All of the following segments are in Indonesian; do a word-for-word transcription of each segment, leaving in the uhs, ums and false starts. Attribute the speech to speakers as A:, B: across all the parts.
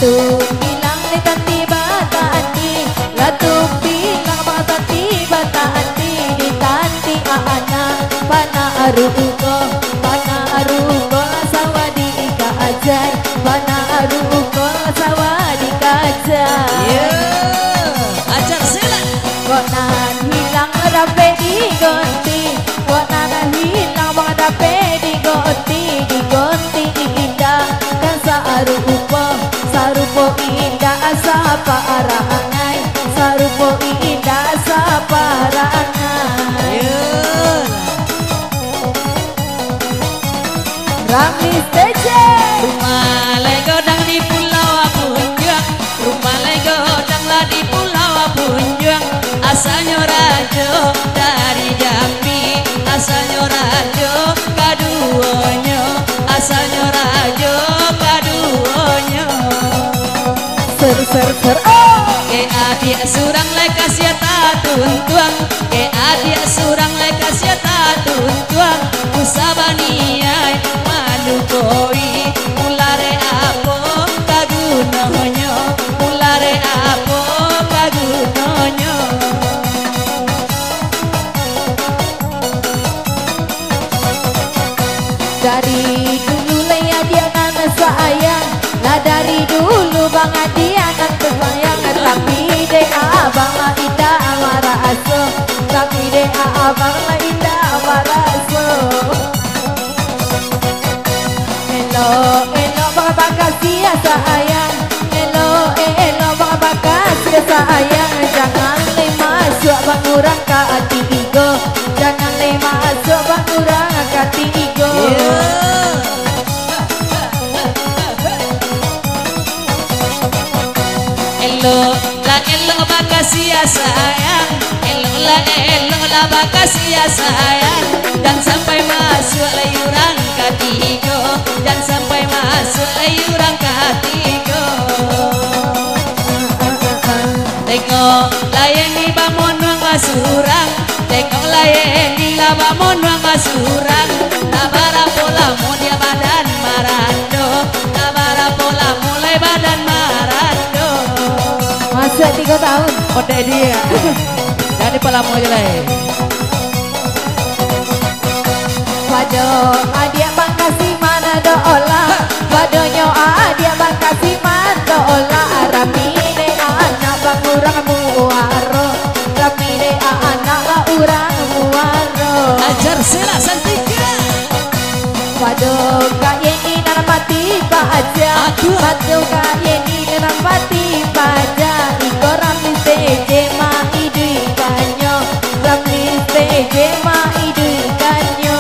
A: Latu bilang ni tanti bata andi, latu bilang bata ti bata andi, di tanti aana pana arugo, pana arugo sawadi ika ajay, pana arugo sawadi kajay.
B: Yeah, ajar sila.
A: Konan hilang rape di gonti, konan hilang bang rape di gonti, di gonti indah kan sarupo, sarupo indah asapa arangai, sarupo indah asapa arangai.
B: Yeah.
A: Ramis Teje.
B: Rumah legodang di Pulau Punjang, rumah legodang lah di Pulau Punjang. Asalnya rajo dari Jambi, asalnya rajo kaduonyo, asalnya rajo kaduonyo.
A: Ser ser ser oh.
B: Ke adik surang lekas ya tuntuang, ke adik surang lekas ya tuntuang. Usabaniai manu koi, mulare apo kagunonyo, mulare apo kagunonyo.
A: Dari dulu leya dia nana sayang, lah dari dulu bang dia nan terbayang. Tapi de abang lah ida amara aso, tapi de abang lah ida amara aso. Hello hello bang bakasi ya sayang, hello hello bang bakasi ya sayang. Jangan le masuk bang urang ka ati igo, jangan le masuk bang urang ka ati igo.
B: Elo la elo makasih ya sayang, elo la elo la makasih ya sayang. Dan sampai masuk layuran katigo, dan sampai masuk layuran katigo. Tengok layan di bamon wang masurang, tengok layan di la bamon wang masurang. Tabara pola mo dia badan marando, tabara pola mulai badan marando.
A: Masuk tiga tahun.
B: Kode dia. Jadi pelamu aja lah.
A: Pado adia bang kasih mana do olah, padonyo adia bang kasih mana do olah. Ramine anak bang urang muaro, ramine anak bang urang muaro.
B: Ajar sila santika.
A: Pado kaya ini nana mati baja, pado kaya ini nana mati baja. Iko ramis teje ma idu ikanyo, ramis teje ma idu ikanyo.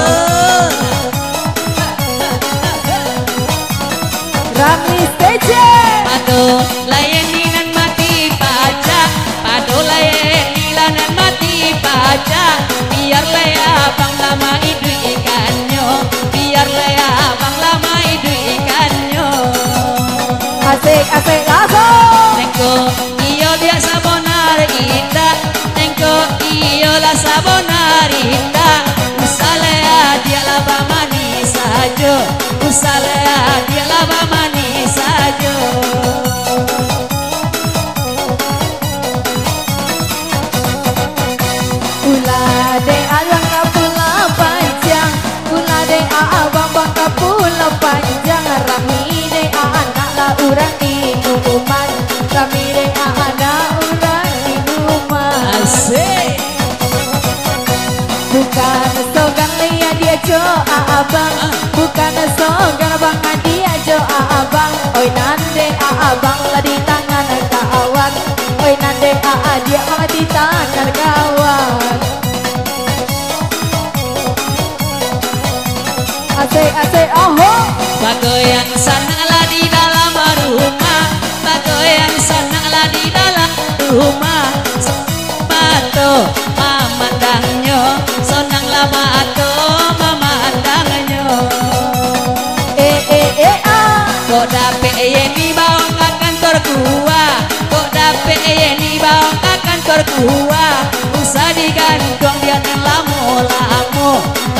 A: Ramis teje.
B: Pado layaninan mati pajak, pado layaninan mati pajak. Biar laya bang lama idu ikanyo, biar laya bang lama idu ikanyo.
A: Asik asik langsung.
B: Nengko iyo dia sabonar indah, nengko iyo lah sabonar indah. Usalea dia laba manis sajo, usalea dia laba manis sajo.
A: Pula de abang kapula panjang, pula de abang bang kapula panjang. Rami de anak la urang di numan, rami de anak urang di numan.
B: Asik.
A: Bukan slogan lia dia jo abang, bukan slogan bang dia jo abang. Oi nande abang lah di tangan kawan, oi nande dia bang di tangan kawan. Asik asik oho.
B: Bagoyang sananglah di dalam rumah, bagoyang sananglah di dalam rumah. Mato memandangnya, sonanglah mato memandangnya.
A: Eh eh eh ah.
B: Kok dapet ini bawa ke kantor gua, kok dapet ini bawa ke kantor gua. Usah digantung dia nang lamu-lamu,